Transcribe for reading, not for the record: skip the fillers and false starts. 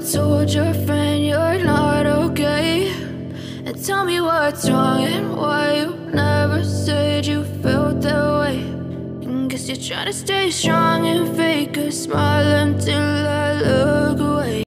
told your friend you're not okay? And tell me what's wrong and why you never said you felt that way. And guess you're trying to stay strong and fake a smile until I look away.